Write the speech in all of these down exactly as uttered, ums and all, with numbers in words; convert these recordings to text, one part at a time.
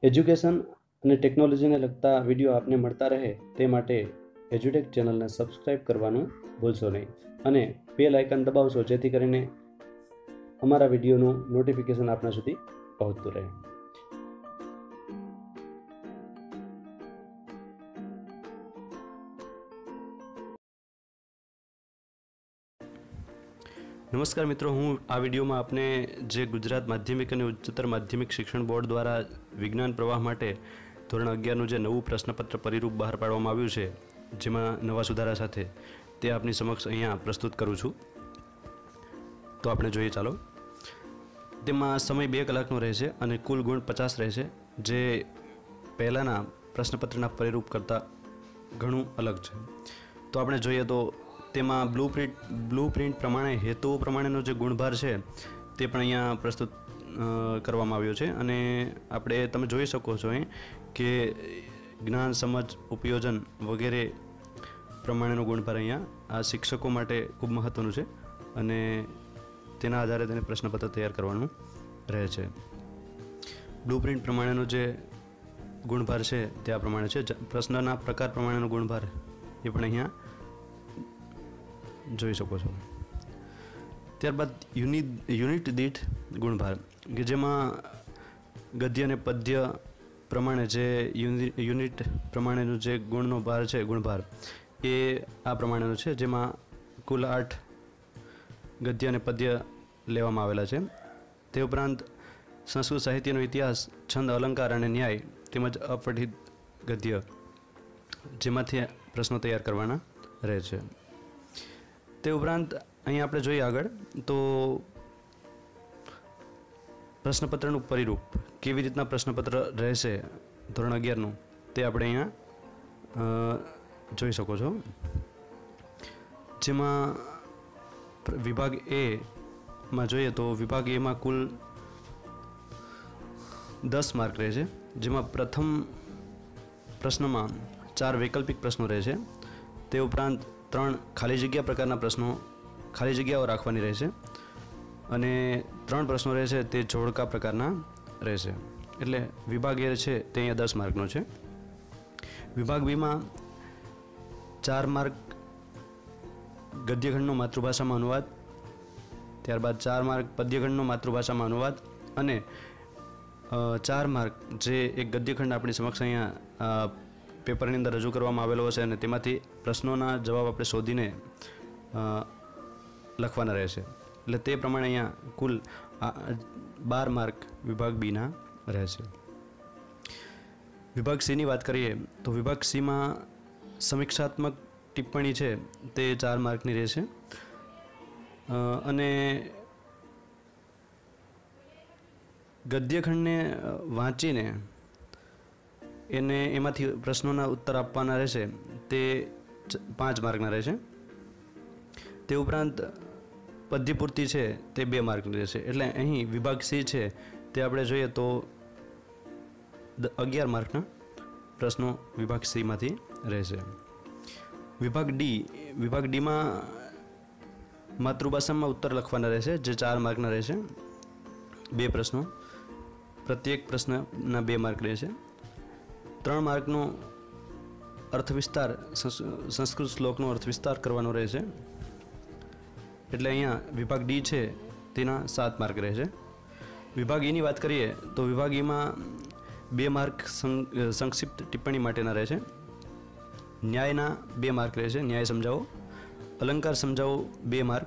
Education અને ટેકનોલોજીને લગતા વિડીયો આપને મળતા રહે તે માટે એજ્યુટેક ચેનલને સબસ્ક્રાઈબ કરવાનું ભૂલશો નહીં અને બેલ આઇકન દબાવશો જેથી કરીને અમારા વિડીયોનું નોટિફિકેશન આપના સુધી પહોંચતું રહે। नमस्कार मित्रों, हूँ आ वीडियो में आपने जे गुजरात माध्यमिक और उच्चतर माध्यमिक शिक्षण बोर्ड द्वारा विज्ञान प्रवाह माटे धोरण अगियार जे नवुं प्रश्नपत्र परिरूप बहार पाडवामां आव्युं छे, जेमां नवा सुधारा साथे ते आपनी समक्ष अहींया प्रस्तुत करूँ छूं। तो आपणे जोईए। चालो, तेमां समय बे कलाकनो रहेशे अने कुल गुण पचास रहेशे, जे पहेलाना प्रश्नपत्रना परिरूप करता घणुं अलग छे। तो आपणे जोईए तो तेमां ब्लू प्रिंट ब्लू प्रिंट प्रमाणे हेतुओ प्रमाणेनो जे गुणभार छे ते पण अहींया प्रस्तुत करवामां आव्यो छे अने आपणे तमे जोई शको छो અહીં કે જ્ઞાન સમજ उपयोजन वगैरे प्रमाणेनो गुणभार अहींया आ शिक्षको माटे खूब महत्वनुं छे अने तेना आधारे तेने प्रश्नपत्र तैयार करवानुं रहे छे। ब्लू प्रिंट प्रमाणेनो जे गुणभार छे ते आ प्रमाणे छे। प्रश्नना प्रकार प्रमाणेनो गुणभार ए पण अहींया જોઈ શકો છો। ત્યારબાદ યુનિટ યુનિટ દીઠ ગુણભાર કે જેમાં ગદ્ય અને પદ્ય પ્રમાણે જે યુનિટ પ્રમાણેનું જે ગુણનો ભાર છે ગુણભાર એ આ પ્રમાણેનો છે, જેમાં કુલ આઠ ગદ્ય અને પદ્ય લેવામાં આવેલા છે। તે ઉપરાંત સંસ્કૃત સાહિત્યનો ઇતિહાસ, છંદ, અલંકાર અને ન્યાય તેમજ અપઠિત ગદ્ય જેમાંથી પ્રશ્નો તૈયાર કરવાના રહે છે। તે ઉપરાંત અહીં આપણે જોઈએ આગળ તો પ્રશ્નપત્રનું પરિરૂપ કેવી રીતના પ્રશ્નપત્ર રહેશે ધોરણ અગિયારનું તે આપણે અહીંયા જોઈ શકો છો। જેમાં વિભાગ એ માં જોઈએ તો વિભાગ એમાં કુલ દસ માર્ક રહે છે, જેમાં પ્રથમ પ્રશ્નમાં ચાર વૈકલ્પિક પ્રશ્નો રહે છે। તે ઉપરાંત ત્રણ ખાલી જગ્યા પ્રકારના પ્રશ્નો ખાલી જગ્યાઓ રાખવાની રહેશે અને ત્રણ પ્રશ્નો રહેશે તે જોડકા પ્રકારના રહેશે। એટલે વિભાગ એ છે તે અહીંયા દસ માર્કનો છે। વિભાગ બીમાં ચાર માર્ક ગદ્યખંડનો માતૃભાષામાં અનુવાદ, ત્યારબાદ ચાર માર્ક પદ્યખંડનો માતૃભાષામાં અનુવાદ અને ચાર માર્ક જે એક ગદ્યખંડ આપણી સમક્ષ અહીંયા પેપરની અંદર રજૂ કરવામાં આવેલો હશે અને તેમાંથી પ્રશ્નોના જવાબ આપણે શોધીને લખવાના રહેશે। એટલે તે પ્રમાણે અહીંયા કુલ બાર માર્ક વિભાગ બીના રહેશે। વિભાગ સીની વાત કરીએ તો વિભાગ સીમાં સમીક્ષાત્મક ટિપ્પણી છે તે ચાર માર્કની રહેશે અને ગદ્યખંડને વાંચીને એને એમાંથી પ્રશ્નોના ઉત્તર આપવાના રહેશે તે પાંચ માર્કના રહેશે। તે ઉપરાંત પદ્યપૂર્તિ છે તે બે માર્કની રહેશે। એટલે અહીં વિભાગ સી છે તે આપણે જોઈએ તો અગિયાર માર્કના પ્રશ્નો વિભાગ સીમાંથી રહેશે। વિભાગ ડી વિભાગ ડીમાં માતૃભાષામાં ઉત્તર લખવાના રહેશે જે ચાર માર્કના રહેશે। બે પ્રશ્નો, પ્રત્યેક પ્રશ્નના બે માર્ક રહેશે। ત્રણ માર્કનો અર્થવિસ્તાર સંસ્કૃત શ્લોકનો અર્થવિસ્તાર કરવાનો રહેશે। એટલે અહીંયા વિભાગ ડી છે તેના સાત માર્ક રહેશે। વિભાગ ઈની વાત કરીએ તો વિભાગ ઈમાં બે માર્ક સંક્ષિપ્ત ટિપ્પણી માટેના રહેશે। ન્યાયના બે માર્ક રહેશે, ન્યાય સમજાવો, અલંકાર સમજાવો બે માર્ક,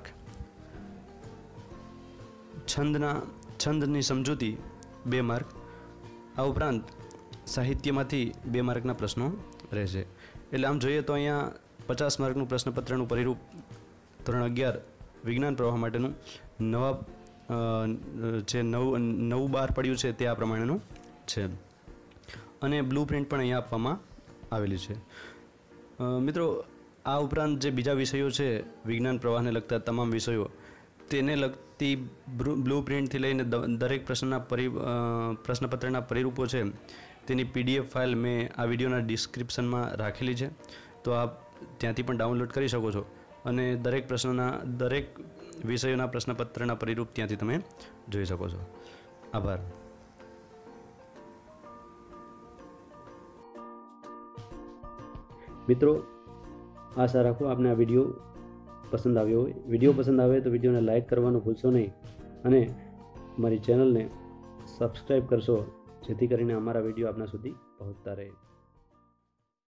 છંદના છંદની સમજૂતી બે માર્ક, આ ઉપરાંત સાહિત્યમાંથી બે માર્કના પ્રશ્નો રહેશે। એટલે આમ જોઈએ તો અહીંયા પચાસ માર્કનું પ્રશ્નપત્રનું પરિરૂપ ધોરણ અગિયાર વિજ્ઞાન પ્રવાહ માટેનું નવા જે નવું નવું બહાર પડ્યું છે તે આ પ્રમાણેનું છે અને બ્લુ પ્રિન્ટ પણ અહીંયા આપવામાં આવેલી છે। મિત્રો, આ ઉપરાંત જે બીજા વિષયો છે વિજ્ઞાન પ્રવાહને લગતા તમામ વિષયો તેને લગતી બ્લુ પ્રિન્ટથી લઈને દરેક પ્રશ્નના પરિ પ્રશ્નપત્રના પરિરૂપો છે તેની પીડીએફ ફાઇલ મેં આ વિડીયોના ડિસ્ક્રિપ્શનમાં રાખેલી છે, તો આપ ત્યાંથી પણ ડાઉનલોડ કરી શકો છો અને દરેક પ્રશ્નોના દરેક વિષયોના પ્રશ્નપત્રના પરિરૂપ ત્યાંથી તમે જોઈ શકો છો। આભાર। મિત્રો, આશા રાખું આપને આ વિડીયો પસંદ આવ્યો હોય. વિડીયો પસંદ આવે તો વિડીયોને લાઇક કરવાનું ભૂલશો નહીં અને અમારી ચેનલને સબસ્ક્રાઈબ કરશો, જેથી કરીને અમારા વિડીયો આપના સુધી પહોંચતા રહે.